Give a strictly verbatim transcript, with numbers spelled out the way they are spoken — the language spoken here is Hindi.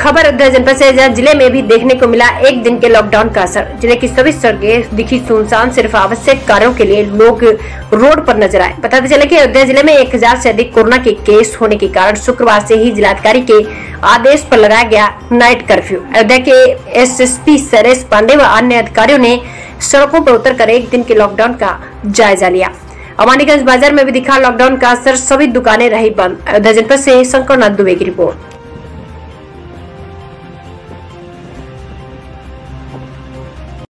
खबर अयोध्या जनपद से, जहाँ जिले में भी देखने को मिला एक दिन के लॉकडाउन का असर। जिले की सभी सड़कें दिखी सुनसान, सिर्फ आवश्यक कार्यों के लिए लोग रोड पर नजर आए। बताते चले कि अयोध्या जिले में एक हजार से अधिक कोरोना के केस होने के कारण शुक्रवार से ही जिलाधिकारी के आदेश पर लगाया गया नाइट कर्फ्यू। अयोध्या के S S P Suresh Pandey व अन्य अधिकारियों ने सड़कों पर उतरकर एक दिन के लॉकडाउन का जायजा लिया। अमानीगंज बाजार में भी दिखा लॉकडाउन का असर, सभी दुकानें रही बंद। अयोध्या जनपद से शंकर नाथ दुबे की रिपोर्ट।